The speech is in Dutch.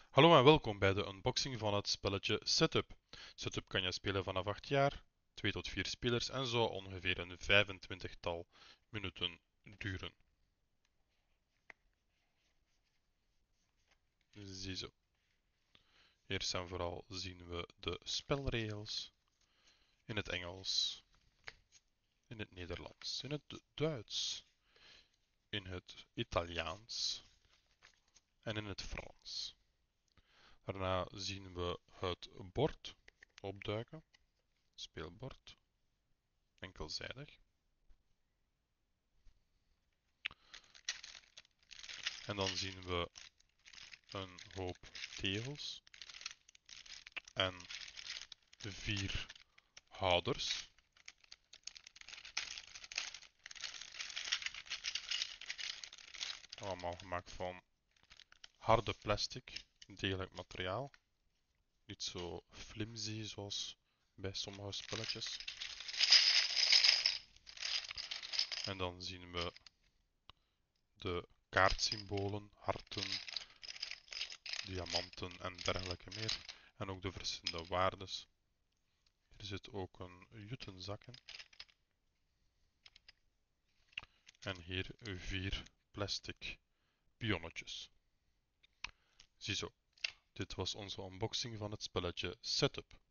Hallo en welkom bij de unboxing van het spelletje Setup. Setup kan je spelen vanaf 8 jaar, 2 tot 4 spelers en zou ongeveer een 25-tal minuten duren. Ziezo. Eerst en vooral zien we de spelregels in het Engels, in het Nederlands, in het Duits, in het Italiaans en in het Frans. Daarna zien we het bord opduiken, speelbord, enkelzijdig. En dan zien we een hoop tegels en 4 houders. Allemaal gemaakt van harde plastic, degelijk materiaal. Niet zo flimsy zoals bij sommige spelletjes. En dan zien we de kaartsymbolen, harten, diamanten en dergelijke meer. En ook de verschillende waardes. Er zit ook een jutenzak in. En hier 4 plastic pionnetjes. Ziezo, dit was onze unboxing van het spelletje Setup.